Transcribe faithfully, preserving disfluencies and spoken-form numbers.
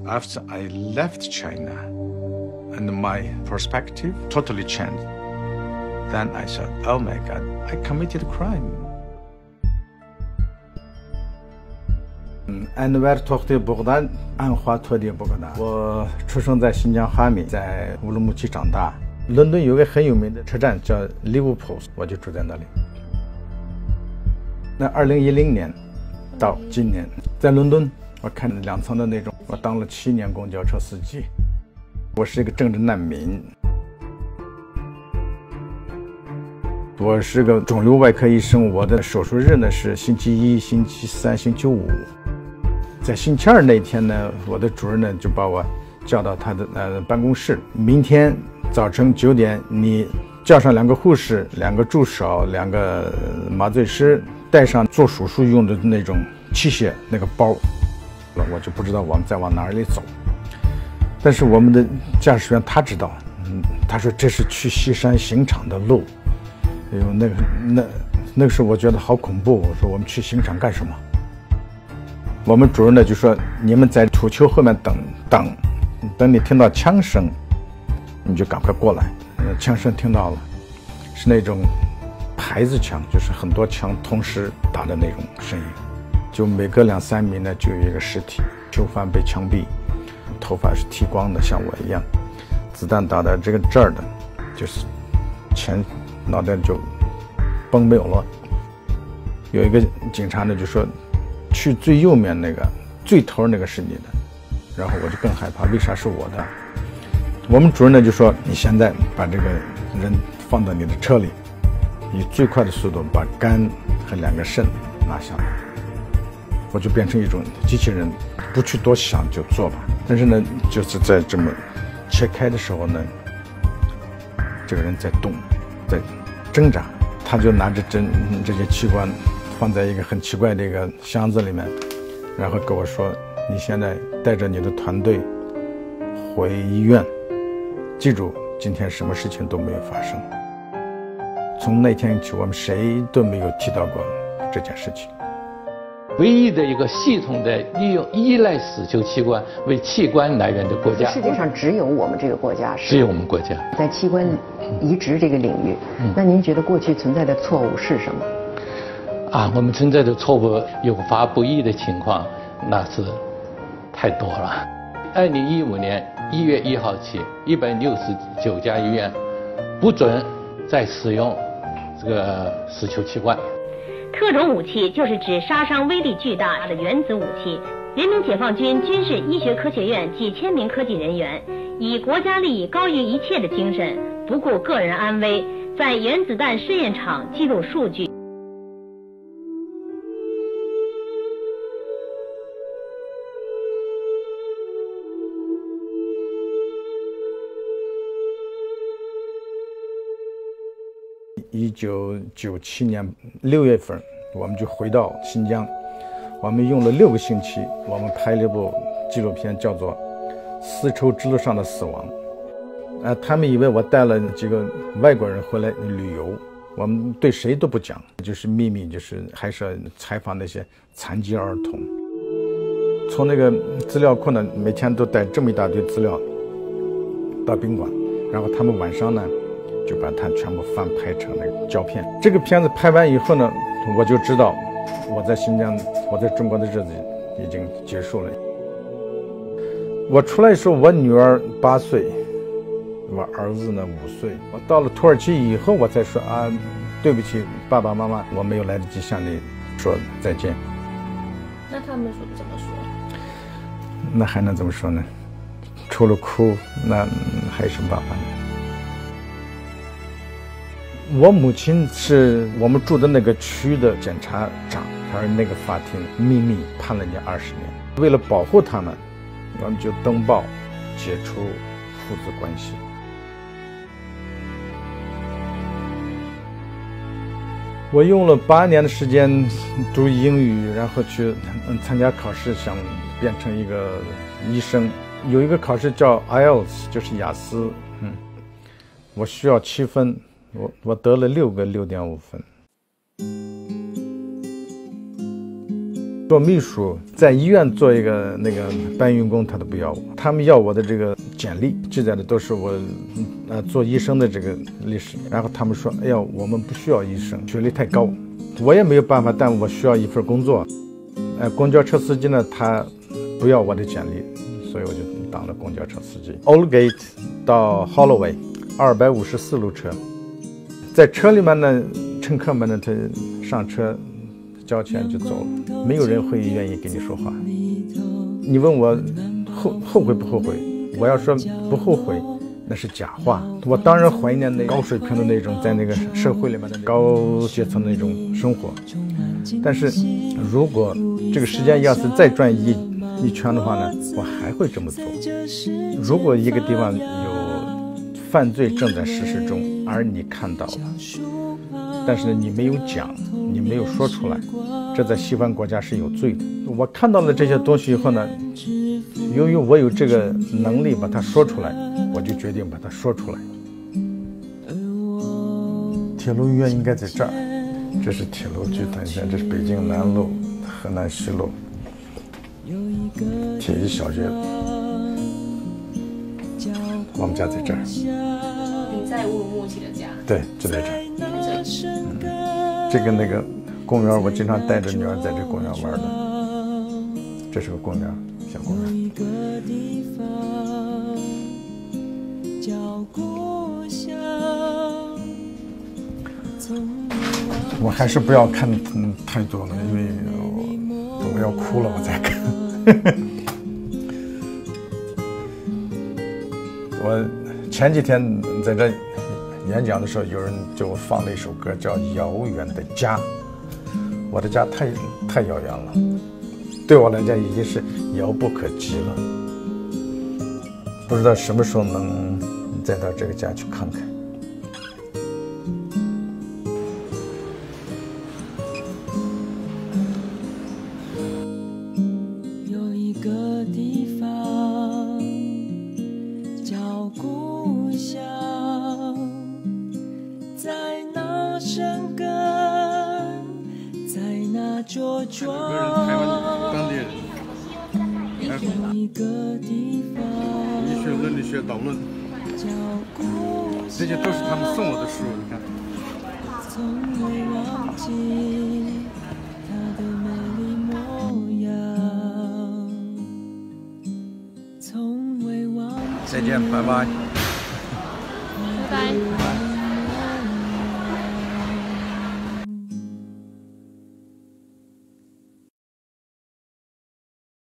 After I left China, and my perspective totally changed. Then I said, oh my God, I committed a crime. 嗯，安瓦尔托的布格达，安华托的布格达。我出生在新疆哈密，在乌鲁木齐长大。伦敦有个很有名的车站叫 Liverpool， 我就住在那里。那二零一零年到今年，在伦敦，我看两层的那种，我当了七年公交车司机。我是一个政治难民。我是个肿瘤外科医生，我的手术日呢是星期一、星期三、星期五。在星期二那天呢，我的主任呢就把我叫到他的呃办公室，明天早晨九点，你叫上两个护士、两个助手、两个麻醉师，带上做手术用的那种器械那个包。我就不知道我们在往哪里走，但是我们的驾驶员他知道，嗯，他说这是去西山刑场的路。哎呦，那个那那个时候我觉得好恐怖。我说我们去刑场干什么？我们主任呢就说你们在土丘后面等等，等你听到枪声，你就赶快过来。呃，枪声听到了，是那种排子枪，就是很多枪同时打的那种声音。就每隔两三米呢就有一个尸体，囚犯被枪毙，头发是剃光的，像我一样，子弹打在这个这儿的，就是前脑袋就崩没有了。有一个警察呢就说去最右面那个最头那个是你的，然后我就更害怕，为啥是我的？我们主任呢就说你现在把这个人放到你的车里，以最快的速度把肝和两个肾拿下来。我就变成一种机器人，不去多想就做吧。但是呢，就是在这么切开的时候呢，这个人在动，在挣扎，他就拿着这这些器官放在一个很奇怪的一个箱子里面，然后跟我说：“你现在带着你的团队回医院，记住今天什么事情都没有发生。”从那天起，我们谁都没有提到过这件事情。 唯一的一个系统的利用依赖死囚器官为器官来源的国家， 世界上只有我们这个国家是， 只有我们国家在器官移植这个领域。嗯、那您觉得过去存在的错误是什么？ 啊，我们存在的错误有法不依的情况，那是太多了。二零一五年一月一号起，一百六十九家医院不准再使用这个死囚器官。 特种武器就是指杀伤威力巨大的原子武器。人民解放军军事医学科学院几千名科技人员，以国家利益高于一切的精神，不顾个人安危，在原子弹试验场记录数据。 一九九七年六月份，我们就回到新疆。我们用了六个星期，我们拍了一部纪录片，叫做《丝绸之路上的死亡》。呃，他们以为我带了几个外国人回来旅游，我们对谁都不讲，就是秘密，就是还是采访那些残疾儿童。从那个资料库呢，每天都带这么一大堆资料到宾馆，然后他们晚上呢就把它全部翻拍成那个胶片。这个片子拍完以后呢，我就知道我在新疆，我在中国的日子已经结束了。我出来的时候，我女儿八岁，我儿子呢五岁。我到了土耳其以后，我才说啊，对不起，爸爸妈妈，我没有来得及向你说再见。 那他们说怎么说？ 那还能怎么说呢？除了哭，那还有什么办法呢？我母亲是我们住的那个区的检察长，他说那个法庭秘密判了你二十年，为了保护他们，我们就登报解除父子关系。我用了八年的时间读英语，然后去参加考试，想变成一个医生。有一个考试叫 I E L T S， 就是雅思，嗯，我需要七分。我我得了六个六点五分。 做秘书，在医院做一个那个搬运工，他都不要我。他们要我的这个简历，记载的都是我呃做医生的这个历史。然后他们说，哎呀，我们不需要医生，学历太高。我也没有办法，但我需要一份工作。呃，公交车司机呢，他不要我的简历，所以我就当了公交车司机。Oldgate 到 Holloway， 二百五十四路车，在车里面呢，乘客们呢，他上车交钱就走了，没有人会愿意跟你说话。你问我后后悔不后悔？我要说不后悔，那是假话。我当然怀念那高水平的那种在那个社会里面的高阶层的那种生活，但是如果这个时间要是再转一一圈的话呢，我还会这么做。如果一个地方有犯罪正在实施中，而你看到了，但是你没有讲，你没有说出来，这在西方国家是有罪的。我看到了这些东西以后呢，由于我有这个能力把它说出来，我就决定把它说出来。铁路医院应该在这儿，这是铁路剧团线，这是北京南路、河南西路、铁一小街。我们家在这儿。 你在乌鲁木齐的家？ 对，就在这儿。嗯，这个那个公园，我经常带着女儿在这公园玩的。这是个公园，小公园。我还是不要看嗯太多了，因为我, 我要哭了，我再看。我前几天在这演讲的时候，有人就我放了一首歌，叫《遥远的家》。我的家太太遥远了，对我来讲已经是遥不可及了。不知道什么时候能再到这个家去看看。 有一个地方叫故乡，在那生根，在那茁壮。 台湾当地人。 有一个地方， 医学、伦理学、导论，这些都是他们送我的书。你看， 从未忘记它的美丽模样，从未忘记。 再见，拜拜。 拜拜。